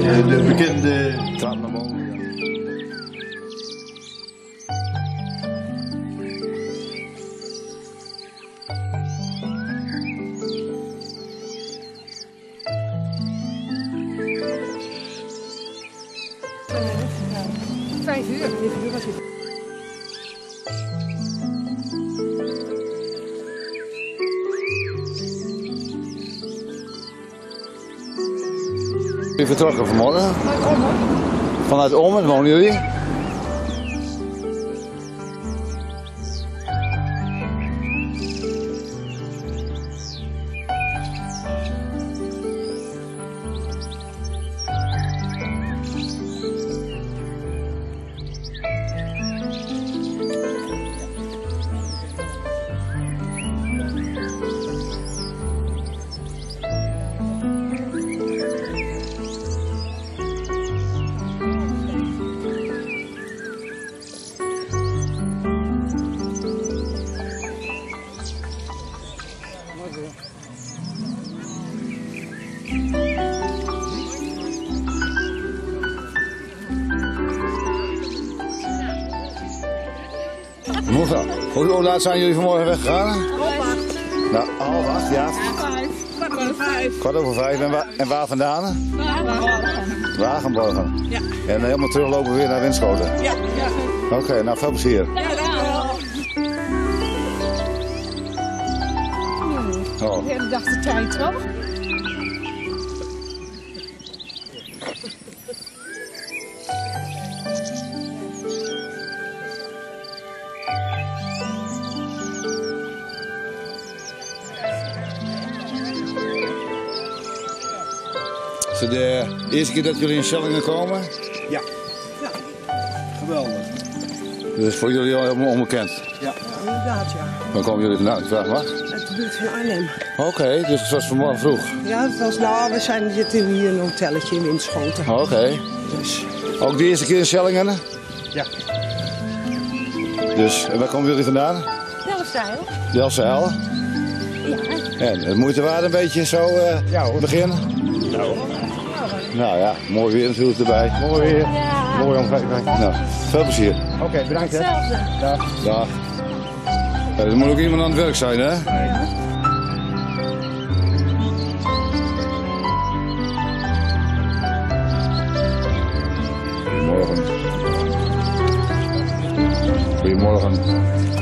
de bekende trap naar boven. Jullie vertrokken vanmorgen? Vanuit Ommen, wonen jullie? Mevrouw, hoe laat zijn jullie vanmorgen weggegaan? 7:30. Nou, 7:30, ja. 5. 5:15. En waar vandaan? Wagenborgen. Wagenborgen. Ja. En helemaal teruglopen weer naar Winschoten? Ja. Oké, nou veel plezier. Ja, dankjewel. Oh. De hele dag de tijd, toch? Is het de eerste keer dat jullie in Schellingen komen? Ja. Geweldig. Dus voor jullie al helemaal onbekend. Ja, inderdaad, ja. Dan komen jullie vandaan, vraag maar. Het buurt van Arnhem. Oké, dus het was vanmorgen vroeg. Ja, het was, we zitten hier in een hotelletje in Winschoten. Oké. Dus, Ook de eerste keer in Schellingen? ja. Dus, en waar komen jullie vandaan? Delfzijl. Delfzijl? Ja. En het moeite waard een beetje zo Ja, hoor. beginnen? Nou ja, mooi weer natuurlijk erbij. Mooi weer. Ja. Mooi omgeving. Nou, veel plezier. Oké, bedankt hè. Hetzelfde. Dag. Dag. Ja, er moet ook iemand aan het werk zijn, hè? Goedemorgen. Goedemorgen.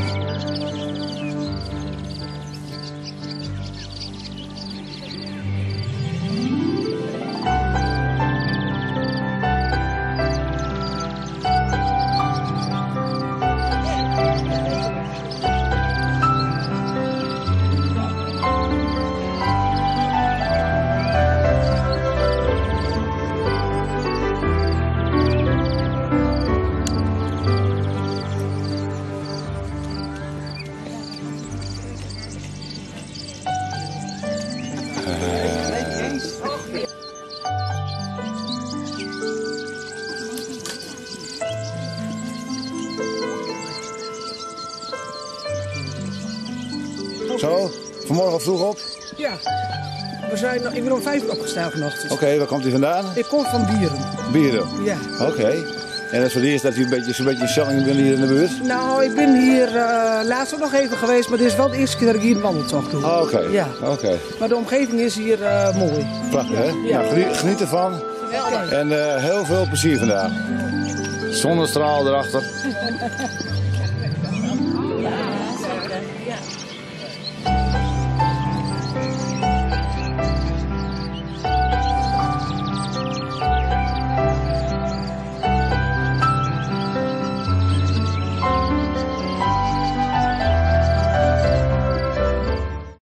Zo, vanmorgen vroeg op. Ja. Ik ben om 5 uur opgestaan vanochtend. Oké, waar komt u vandaan? Ik kom van Bieren. Bieren. Ja. Oké. En dat is voor het eerst dat u zo'n beetje in Schellingen bent hier in de buurt? Nou, ik ben hier laatst ook nog even geweest, maar dit is wel de eerste keer dat ik hier een wandeltocht doe. Oh, oké. Ja. Oké. Maar de omgeving is hier mooi. Prachtig, hè? Ja. Nou, geniet ervan. Geweldig. En heel veel plezier vandaag. Zonnestraal erachter.